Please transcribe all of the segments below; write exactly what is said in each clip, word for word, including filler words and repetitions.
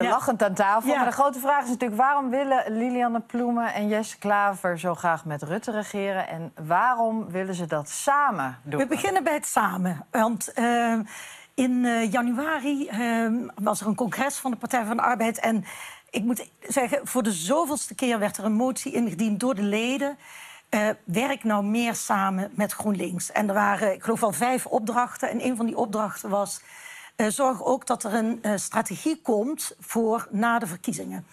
Ja. Lachend aan tafel. Ja. Maar de grote vraag is natuurlijk... waarom willen Lilianne Ploemen en Jesse Klaver zo graag met Rutte regeren? En waarom willen ze dat samen doen? We beginnen bij het samen. Want uh, in uh, januari uh, was er een congres van de Partij van de Arbeid. En ik moet zeggen, voor de zoveelste keer werd er een motie ingediend door de leden. Uh, werk nou meer samen met GroenLinks. En er waren, ik geloof wel vijf opdrachten. En een van die opdrachten was... Uh, zorg ook dat er een uh, strategie komt voor na de verkiezingen.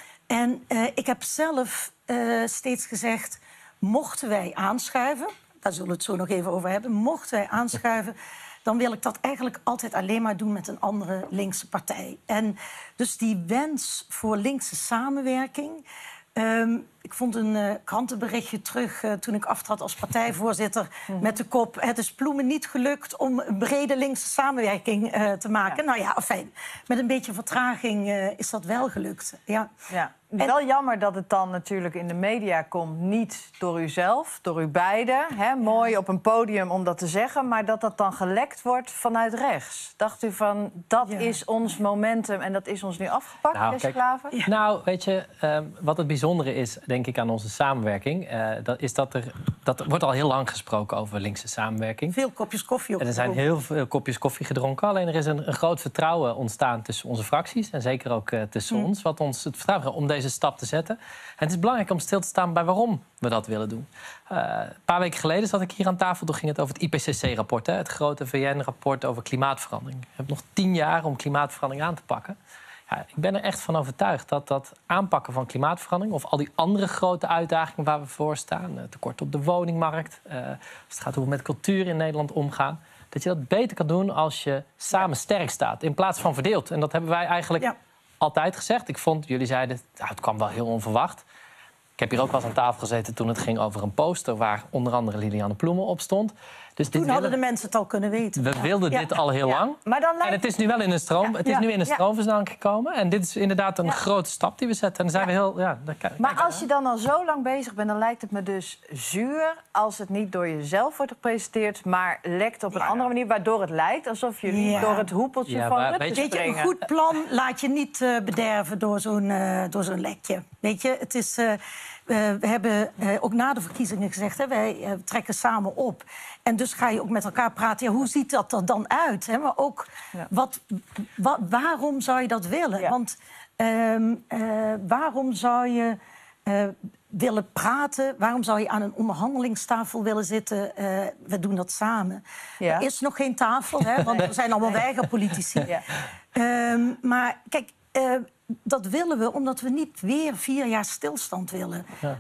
En uh, ik heb zelf uh, steeds gezegd... mochten wij aanschuiven... daar zullen we het zo nog even over hebben... mochten wij aanschuiven... dan wil ik dat eigenlijk altijd alleen maar doen met een andere linkse partij. En dus die wens voor linkse samenwerking... Um, ik vond een uh, krantenberichtje terug uh, toen ik aftrad als partijvoorzitter... Mm-hmm. met de kop, het is Ploemen niet gelukt om een brede linkse samenwerking uh, te maken. Ja. Nou ja, fijn. Met een beetje vertraging uh, is dat wel gelukt. Ja. Ja. En... Wel jammer dat het dan natuurlijk in de media komt, niet door uzelf, door u beiden. Hè? Mooi ja. op een podium om dat te zeggen, maar dat dat dan gelekt wordt vanuit rechts. Dacht u van, dat ja. is ons momentum en dat is ons nu afgepakt, nou, Jesse Klaver? Ja. Nou, weet je, um, wat het bijzondere is, denk ik, aan onze samenwerking... Uh, dat is dat er, dat er wordt al heel lang gesproken over linkse samenwerking. Veel kopjes koffie op. En er zijn heel veel kopjes koffie gedronken. Alleen er is een, een groot vertrouwen ontstaan tussen onze fracties... en zeker ook uh, tussen mm. ons, wat ons het vertrouwen om deze stap te zetten. En het is belangrijk om stil te staan bij waarom we dat willen doen. Uh, een paar weken geleden zat ik hier aan tafel, toen ging het over het I P C C-rapport... het grote V N-rapport over klimaatverandering. We hebben nog tien jaar om klimaatverandering aan te pakken. Ja, ik ben er echt van overtuigd dat dat aanpakken van klimaatverandering... of al die andere grote uitdagingen waar we voor staan... tekort op de woningmarkt, uh, als het gaat hoe we met cultuur in Nederland omgaan... dat je dat beter kan doen als je samen ja. sterk staat, in plaats van verdeeld. En dat hebben wij eigenlijk ja. altijd gezegd. Ik vond, jullie zeiden, nou, het kwam wel heel onverwacht. Ik heb hier ook wel eens aan tafel gezeten toen het ging over een poster... waar onder andere Lilianne Ploemen op stond. Dus toen dit hadden willen... de mensen het al kunnen weten. We ja. wilden ja. dit al heel ja. lang. Maar dan lijkt... En het is nu wel in een stroom. Ja. Het is ja. nu in een stroomversnelling gekomen. En dit is inderdaad een ja. grote stap die we zetten. En dan zijn ja. we heel... Ja, daar maar als je dan al zo lang bezig bent, dan lijkt het me dus zuur... als het niet door jezelf wordt gepresenteerd, maar lekt op een ja. andere manier... waardoor het lijkt alsof jullie ja. door het hoepeltje ja, van Rutte weet je, springen. Weet je, een goed plan laat je niet uh, bederven door zo'n uh, door zo'n lekje. Weet je, het is... Uh, Uh, we hebben uh, ook na de verkiezingen gezegd, hè, wij uh, trekken samen op. En dus ga je ook met elkaar praten. Ja, hoe ziet dat er dan uit? Hè? Maar ook, ja. wat, wa, waarom zou je dat willen? Ja. Want uh, uh, waarom zou je uh, willen praten? Waarom zou je aan een onderhandelingstafel willen zitten? Uh, we doen dat samen. Ja. Er is nog geen tafel, hè, want er zijn allemaal weigerpolitici. Ja. Uh, maar kijk... Uh, dat willen we omdat we niet weer vier jaar stilstand willen. Ja.